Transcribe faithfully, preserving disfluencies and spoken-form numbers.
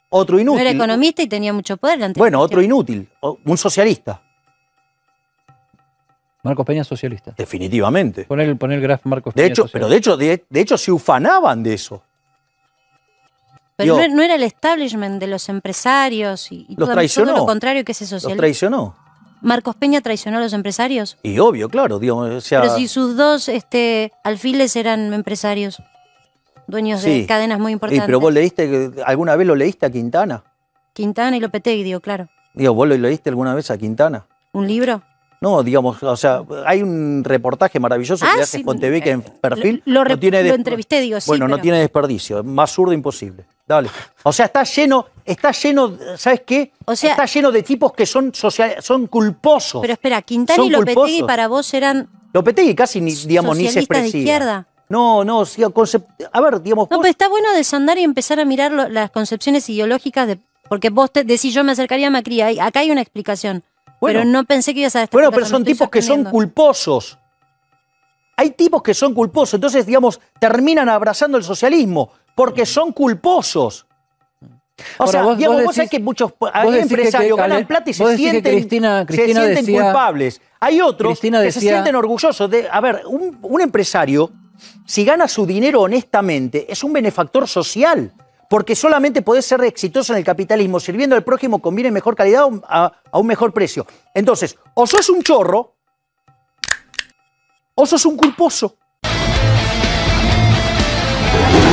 Otro inútil. No era economista y tenía mucho poder. Bueno, otro inútil, un socialista. Marcos Peña socialista. Definitivamente. Poner, poner el graf Marcos de Peña hecho, socialista. Pero de hecho, de, de hecho se ufanaban de eso. Pero Digo, no, no era el establishment de los empresarios y, y los todo, traicionó. todo lo contrario que ese socialista. Los traicionó. ¿Marcos Peña traicionó a los empresarios? Y obvio, claro. Digo, o sea, pero si sus dos este, alfiles eran empresarios, dueños sí. de cadenas muy importantes. Sí, pero vos leíste, ¿alguna vez lo leíste a Quintana? Quintana y Lopetegui, digo, claro. Digo, ¿vos lo leíste alguna vez a Quintana? ¿Un libro? No, digamos, o sea, hay un reportaje maravilloso ah, que hace sí, Fontebeca en Perfil. Lo, lo, no tiene lo entrevisté, digo, sí. Bueno, pero... no tiene desperdicio, más zurdo imposible. Dale. O sea, está lleno, está lleno, ¿sabes qué? O sea, está lleno de tipos que son social, son culposos. Pero espera, Quintana son y Lopetegui culposos. Para vos eran... Lopetegui casi ni, digamos, ni se expresía. de izquierda. No, no, sí, concept... a ver, digamos... No, vos... pero está bueno desandar y empezar a mirar lo, las concepciones ideológicas de... Porque vos te decís, yo me acercaría a Macri, hay, acá hay una explicación. Bueno, pero no pensé que ibas a... Bueno, pero son tipos que son culposos. Hay tipos que son culposos, entonces, digamos, terminan abrazando el socialismo, porque son culposos. O Ahora, sea, vos, digamos, vos, vos sabés decís, que muchos vos empresarios que, que, ganan plata y se sienten, que Cristina, Cristina se sienten decía, culpables. Hay otros Cristina que decía, se sienten orgullosos. De, a ver, un, un empresario, si gana su dinero honestamente, es un benefactor social. Porque solamente podés ser exitoso en el capitalismo sirviendo al prójimo con bien y mejor calidad a, a un mejor precio. Entonces, o sos un chorro, o sos un culposo.